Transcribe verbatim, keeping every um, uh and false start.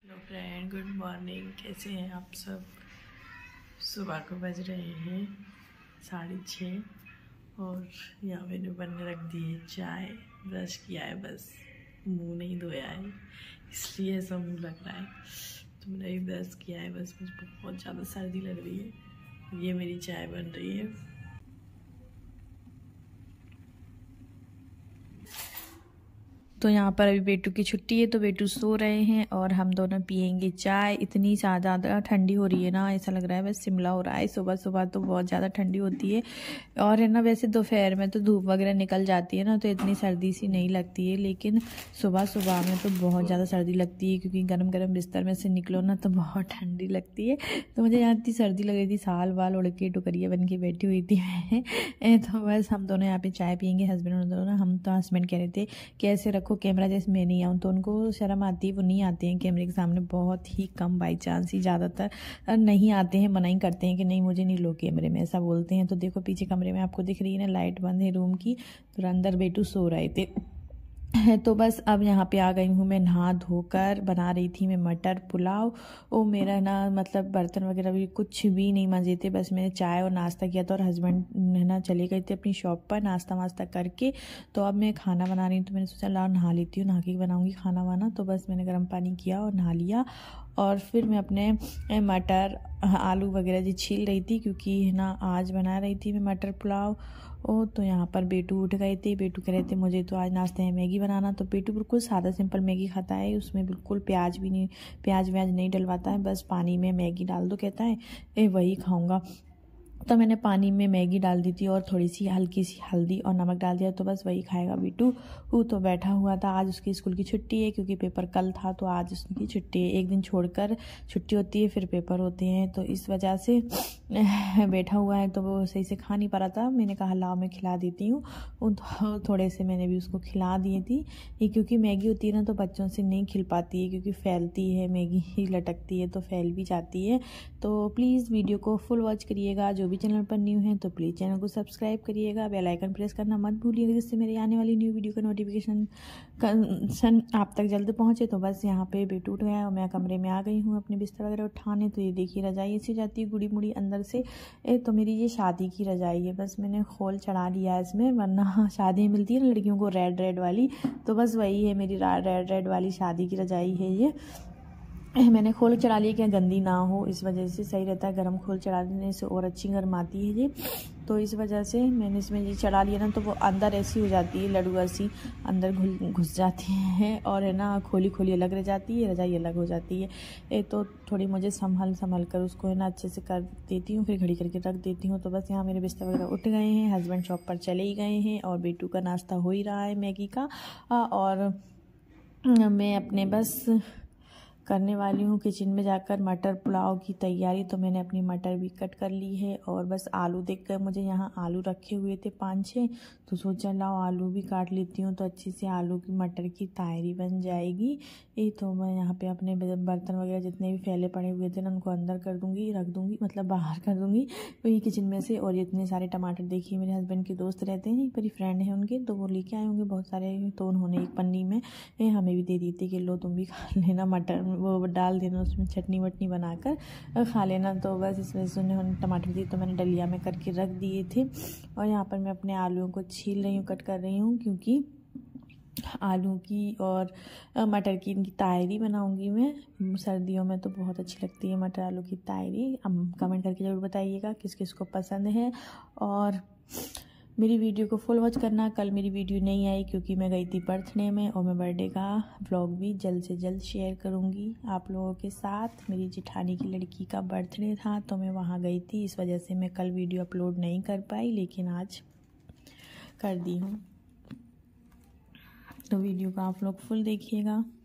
Hello friend, good morning. कैसे हैं आप सब? सुबह को बज रहे हैं साढ़े छः और यहाँ मैंने बनने रख दी है चाय। ब्रश किया है, बस मुंह नहीं धोया है, इसलिए ऐसा मुंह लग रहा है। तो मैंने भी ब्रश किया है, बस मुझे बहुत ज़्यादा सर्दी लग रही है। ये मेरी चाय बन रही है। तो यहाँ पर अभी बेटू की छुट्टी है तो बेटू सो रहे हैं और हम दोनों पियेंगे चाय। इतनी ज़्यादा ठंडी हो रही है ना, ऐसा लग रहा है बस शिमला हो रहा है। सुबह सुबह तो बहुत ज़्यादा ठंडी होती है और है ना, वैसे दोपहर में तो धूप वगैरह निकल जाती है ना तो इतनी सर्दी सी नहीं लगती है, लेकिन सुबह सुबह में तो बहुत ज़्यादा सर्दी लगती है क्योंकि गर्म गर्म बिस्तर में से निकलो ना तो बहुत ठंडी लगती है। तो मुझे यहाँ इतनी सर्दी लग रही थी, साल बाल उड़ के टुकरिया बन के बैठी हुई थी मैं। तो बस हम दोनों यहाँ पे चाय पियेंगे, हस्बैंड दोनों। हम तो हस्बैंड कह रहे थे कि ऐसे रखो कैमरा जैसे मैं नहीं आऊँ, तो उनको शर्म आती है, वो नहीं आते हैं कैमरे के सामने, बहुत ही कम, बाई चांस ही, ज़्यादातर नहीं आते हैं, मना ही करते हैं कि नहीं मुझे नहीं लो कैमरे में, ऐसा बोलते हैं। तो देखो पीछे कमरे में आपको दिख रही है ना, लाइट बंद है रूम की, तो अंदर बेटू सो रहे थे। तो बस अब यहाँ पे आ गई हूँ मैं, नहा धोकर। बना रही थी मैं मटर पुलाव। वो मेरा ना मतलब बर्तन वगैरह भी कुछ भी नहीं मांजे थे, बस मैंने चाय और नाश्ता किया था और हस्बैंड है ना चले गए थे अपनी शॉप पर नाश्ता वास्ता करके। तो अब मैं खाना बना रही हूँ, तो मैंने सोचा लाओ नहा लेती हूँ, नहा के बनाऊँगी खाना वाना। तो बस मैंने गर्म पानी किया और नहा लिया और फिर मैं अपने मटर आलू वगैरह जी छील रही थी क्योंकि है ना आज बना रही थी मैं मटर पुलाव। ओ तो यहाँ पर बेटू उठ गए थे, बेटू कह रहे थे मुझे तो आज नाश्ते में मैगी बनाना। तो बेटू बिल्कुल सादा सिंपल मैगी खाता है, उसमें बिल्कुल प्याज भी नहीं, प्याज व्याज नहीं डलवाता है, बस पानी में मैगी डाल दो कहता है, ए वही खाऊंगा। तो मैंने पानी में मैगी डाल दी थी और थोड़ी सी हल्की सी हल्दी और नमक डाल दिया, तो बस वही खाएगा बेटू। वो तो बैठा हुआ था, आज उसकी स्कूल की छुट्टी है क्योंकि पेपर कल था, तो आज उसकी छुट्टी है। एक दिन छोड़कर छुट्टी होती है, फिर पेपर होते हैं, तो इस वजह से बैठा हुआ है। तो वो सही से खा नहीं पा रहा था, मैंने कहा लाओ मैं खिला देती हूँ। तो थोड़े से मैंने भी उसको खिला दिए थी, ये क्योंकि मैगी होती है ना तो बच्चों से नहीं खिल पाती है क्योंकि फैलती है, मैगी ही लटकती है तो फैल भी जाती है। तो प्लीज़ वीडियो को फुल वॉच करिएगा। जो भी चैनल पर न्यू है तो प्लीज़ चैनल को सब्सक्राइब करिएगा, बेल आइकन प्रेस करना मत भूलिएगा जिससे मेरे आने वाली न्यू वीडियो का नोटिफिकेशन आप तक जल्द पहुँचे। तो बस यहाँ पे बेटू उठ गया और मैं कमरे में आ गई हूँ अपने बिस्तर वगैरह उठाने। तो ये देखिए रजाई ऐसी जाती है गुड़ी मुड़ी अंदर से। ए तो मेरी ये शादी की रजाई है, बस मैंने खोल चढ़ा लिया है इसमें, वरना शादी मिलती है ना लड़कियों को रेड रेड वाली, तो बस वही है मेरी रेड रेड वाली शादी की रजाई है ये। मैंने खोल चढ़ा लिया क्या गंदी ना हो, इस वजह से सही रहता है, गर्म खोल चढ़ा देने से और अच्छी गर्म आती है ये। तो इस वजह से मैंने इसमें ये चढ़ा लिया ना तो वो अंदर ऐसी हो जाती है, लड़ुआ सी अंदर घुस जाती है और है ना खोली खोली अलग रह जाती है, रजाई अलग हो जाती है। ए तो थोड़ी मुझे संभल संभल कर उसको है ना अच्छे से कर देती हूँ, फिर घड़ी करके रख देती हूँ। तो बस यहाँ मेरे बिस्तर वगैरह उठ गए हैं, हस्बैंड शॉप पर चले ही गए हैं और बेटू का नाश्ता हो ही रहा है मैगी का। और मैं अपने बस करने वाली हूँ किचन में जाकर मटर पुलाव की तैयारी। तो मैंने अपनी मटर भी कट कर ली है और बस आलू देखकर मुझे यहाँ आलू रखे हुए थे पाँच छः, तो सोचा लाओ आलू भी काट लेती हूँ तो अच्छी से आलू की मटर की तायरी बन जाएगी। ये तो मैं यहाँ पे अपने बर्तन वगैरह जितने भी फैले पड़े हुए थे ना उनको अंदर कर दूँगी, रख दूँगी, मतलब बाहर कर दूँगी वही किचन में से। और इतने सारे टमाटर देखिए, मेरे हस्बैंड के दोस्त रहते हैं, पर फ्रेंड हैं उनके, तो वो लेके आए होंगे बहुत सारे, तो उन्होंने एक पन्नी में हमें भी दे दी थी कि लो तुम भी खा लेना, मटर वो डाल देना उसमें चटनी वटनी बनाकर खा लेना। तो बस इस वजह से उन्होंने टमाटर दी तो मैंने डलिया में करके रख दिए थे। और यहाँ पर मैं अपने आलूओं को छील रही हूँ, कट कर रही हूँ, क्योंकि आलू की और मटर की इनकी तायरी बनाऊंगी मैं। सर्दियों में तो बहुत अच्छी लगती है मटर आलू की तायरी। अब कमेंट करके ज़रूर बताइएगा किस किस को पसंद है और मेरी वीडियो को फुल वॉच करना। कल मेरी वीडियो नहीं आई क्योंकि मैं गई थी बर्थडे में और मैं बर्थडे का व्लॉग भी जल्द से जल्द शेयर करूंगी आप लोगों के साथ। मेरी जिठानी की लड़की का बर्थडे था तो मैं वहां गई थी, इस वजह से मैं कल वीडियो अपलोड नहीं कर पाई, लेकिन आज कर दी हूँ। तो वीडियो को आप लोग फुल देखिएगा।